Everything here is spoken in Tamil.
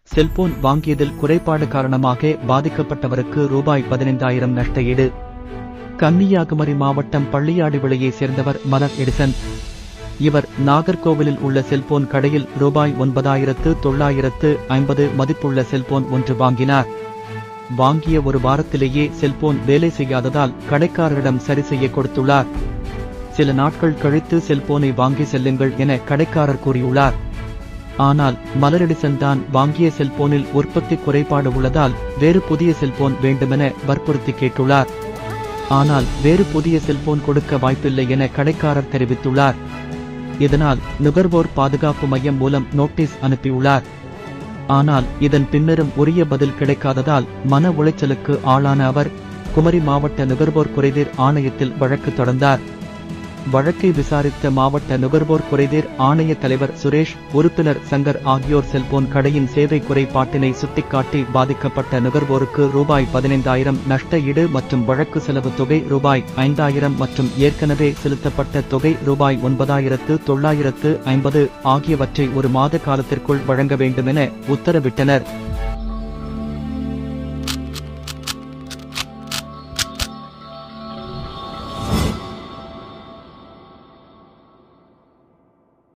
செல்போன் வாங்கியதில் குறைபாடு காரணமாக பாதிக்கப்பட்டவருக்கு ரூபாய் 15,000 நஷ்ட ஈடு. கன்னியாகுமரி மாவட்டம் பள்ளியாடிவிளையைச் சேர்ந்தவர் மலர் எடிசன். இவர் நாகர்கோவிலில் உள்ள செல்போன் கடையில் ரூபாய் 9,950 மதிப்புள்ள செல்போன் ஒன்று வாங்கினார். வாங்கிய ஒரு வாரத்திலேயே செல்போன் வேலை செய்யாததால் கடைக்காரரிடம் சரி செய்ய கொடுத்துள்ளார். சில நாட்கள் கழித்து செல்போனை வாங்கி செல்லுங்கள் என கடைக்காரர் கூறியுள்ளார். ஆனால் மலர் எடிசன் தான் வாங்கிய செல்போனில் உற்பத்தி குறைபாடு உள்ளதால் வேறு புதிய செல்போன் வேண்டுமென வற்புறுத்தி கேட்டுள்ளார். ஆனால் வேறு புதிய செல்போன் கொடுக்க வாய்ப்பில்லை என கடைக்காரர் தெரிவித்துள்ளார். இதனால் நுகர்வோர் பாதுகாப்பு மையம் மூலம் நோட்டீஸ் அனுப்பியுள்ளார். ஆனால் இதன் பின்னரும் உரிய பதில் கிடைக்காததால் மன உளைச்சலுக்கு ஆளான அவர் குமரி மாவட்ட நுகர்வோர் குறைதீர் ஆணையத்தில் வழக்கு தொடர்ந்தார். வழக்கை விசாரித்த மாவட்ட நுகர்வோர் குறைதீர் ஆணைய தலைவர் சுரேஷ், உறுப்பினர் சங்கர் ஆகியோர் செல்போன் கடையின் சேவை குறைபாட்டினை சுட்டிக்காட்டி பாதிக்கப்பட்ட நுகர்வோருக்கு ரூபாய் 15,000 நஷ்ட ஈடு மற்றும் வழக்கு செலவு தொகை ரூபாய் 5,000 மற்றும் ஏற்கனவே செலுத்தப்பட்ட தொகை ரூபாய் 9,950 ஆகியவற்றை ஒரு மாத காலத்திற்குள் வழங்க வேண்டுமென உத்தரவிட்டனர்.